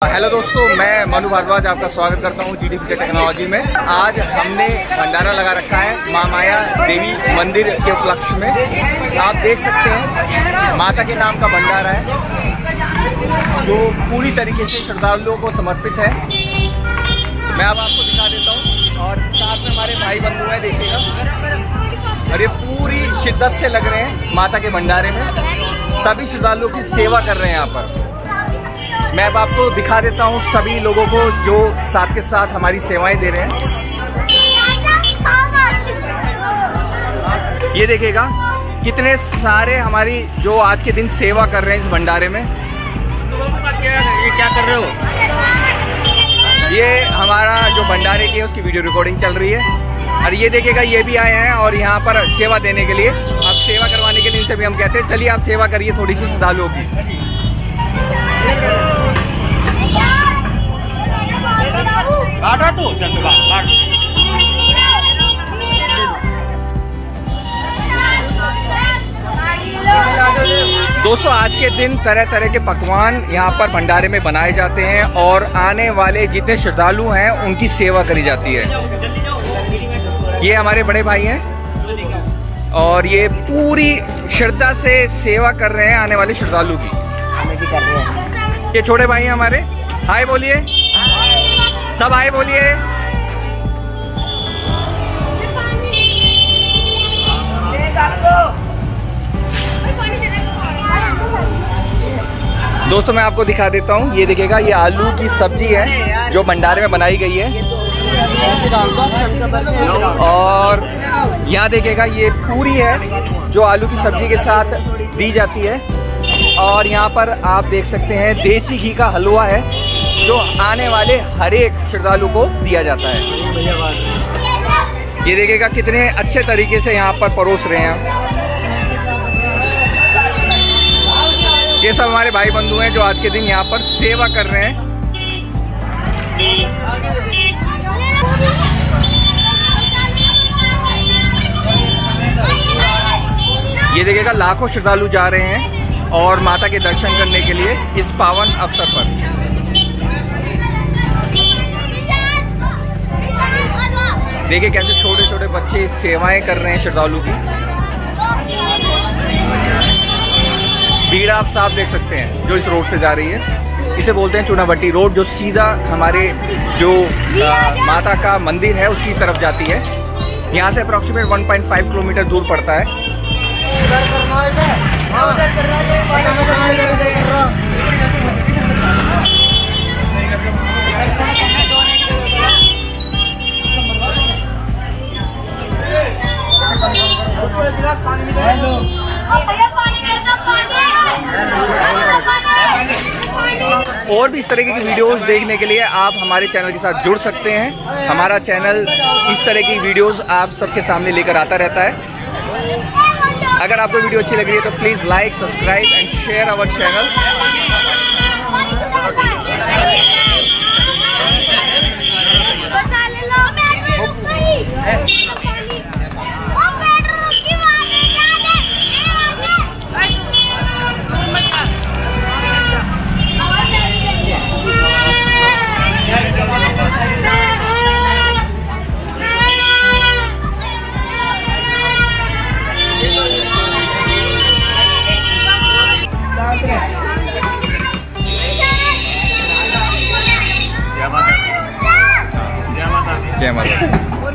Hello दोस्तों, मैं मनु भारद्वाज आपका स्वागत करता हूं GD फ्यूचर टेक्नोलॉजी में। आज हमने भंडारा लगा रखा है माँ माया देवी मंदिर के उपलक्ष्य में। आप देख सकते हैं माता के नाम का भंडारा है जो पूरी तरीके से श्रद्धालुओं को समर्पित है। मैं अब आपको दिखा देता हूँ और साथ में हमारे भाई बंधु हैं, देखिएगा। और ये पूरी शिद्दत से लग रहे हैं माता के भंडारे में, सभी श्रद्धालुओं की सेवा कर रहे हैं यहाँ पर। मैं अब आपको दिखा देता हूँ सभी लोगों को जो साथ के साथ हमारी सेवाएं दे रहे हैं। ये देखिएगा कितने सारे हमारी जो आज के दिन सेवा कर रहे हैं इस भंडारे में। ये क्या कर रहे हो? ये हमारा जो भंडारे की है उसकी वीडियो रिकॉर्डिंग चल रही है। और ये देखिएगा ये भी आए हैं और यहाँ पर सेवा देने के लिए। अब सेवा करवाने के लिए इनसे भी हम कहते हैं चलिए आप सेवा करिए थोड़ी सी श्रद्धालुओं की। दोस्तों आज के दिन तरह तरह के पकवान यहाँ पर भंडारे में बनाए जाते हैं और आने वाले जितने श्रद्धालु हैं उनकी सेवा करी जाती है। ये हमारे बड़े भाई हैं और ये पूरी श्रद्धा से सेवा कर रहे हैं आने वाले श्रद्धालु की। ये छोटे भाई हैं हमारे, हाय बोलिए, सब हाय बोलिए। दोस्तों मैं आपको दिखा देता हूँ, ये देखिएगा ये आलू की सब्जी है जो भंडारे में बनाई गई है। और यहाँ देखिएगा ये पूरी है जो आलू की सब्जी के साथ दी जाती है। और यहाँ पर आप देख सकते हैं देसी घी का हलवा है जो आने वाले हर एक श्रद्धालु को दिया जाता है। ये देखिएगा कितने अच्छे तरीके से यहाँ पर परोस रहे हैं। ये सब हमारे भाई बंधु हैं जो आज के दिन यहाँ पर सेवा कर रहे हैं। ये देखिएगा लाखों श्रद्धालु जा रहे हैं और माता के दर्शन करने के लिए इस पावन अवसर पर। देखिए कैसे छोटे छोटे बच्चे सेवाएं कर रहे हैं श्रद्धालु की। भीड़ आप साफ देख सकते हैं जो इस रोड से जा रही है। इसे बोलते हैं चूनाभट्टी रोड, जो सीधा हमारे जो माता का मंदिर है उसकी तरफ जाती है। यहाँ से अप्रॉक्सीमेट 1.5 किलोमीटर दूर पड़ता है। और भी इस तरह की वीडियोस देखने के लिए आप हमारे चैनल के साथ जुड़ सकते हैं। हमारा चैनल इस तरह की वीडियोस आप सबके सामने लेकर आता रहता है। अगर आपको वीडियो अच्छी लग रही है तो please like, subscribe and share our channel. जय माता।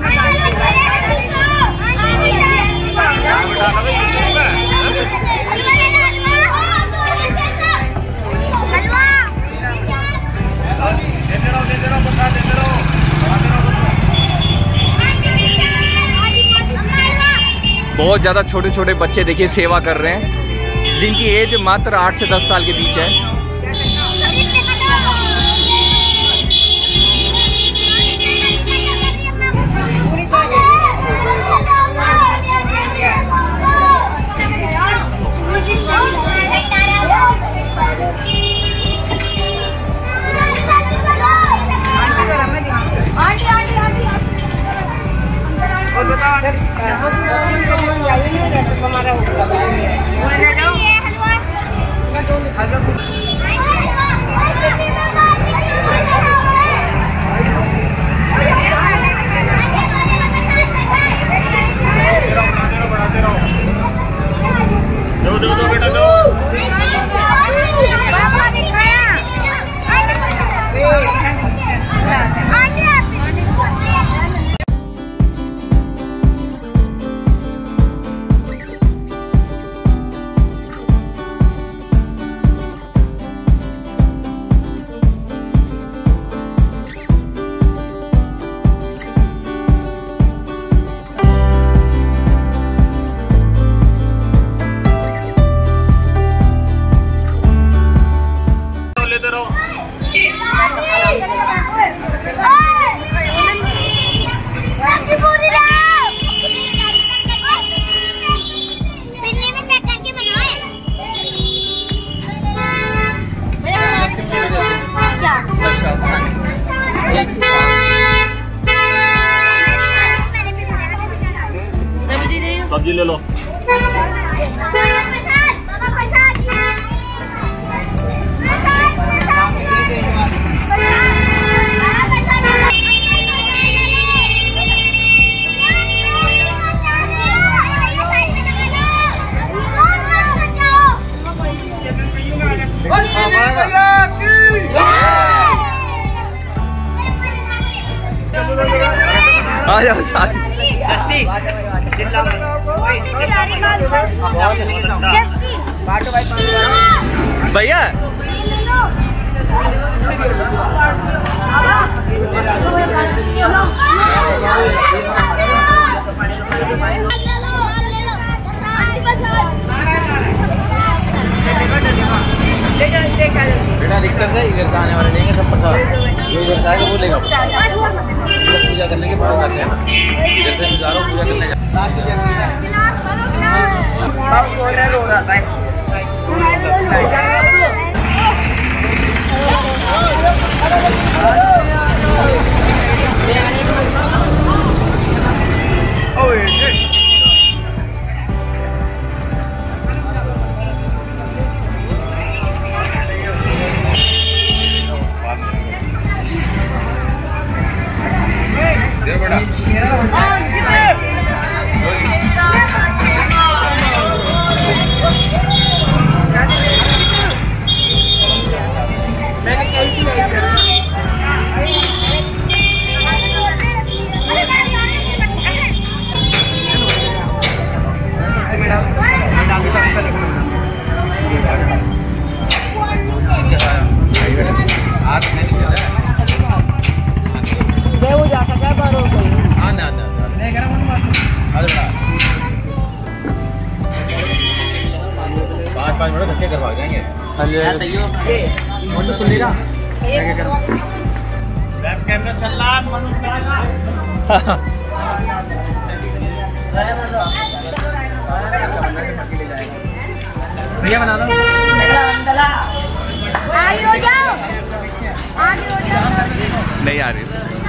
बहुत ज़्यादा छोटे छोटे बच्चे देखिए सेवा कर रहे हैं जिनकी एज मात्र 8 से 10 साल के बीच है। हमारा ले लो। आ जाओ साथ। भैया बेटा दिक्कत है, इधर से आने वाले लेंगे सब प्रसाद, जो इधर से आएगा वो लेगा। पूजा करने के बाद आते हैं ना, इधर से गुजारो पूजा करने धक्के करवा जाएंगे। सही हो तो सुन ली ना कैमरा चल रहा भैया बना लो। नहीं आ रही।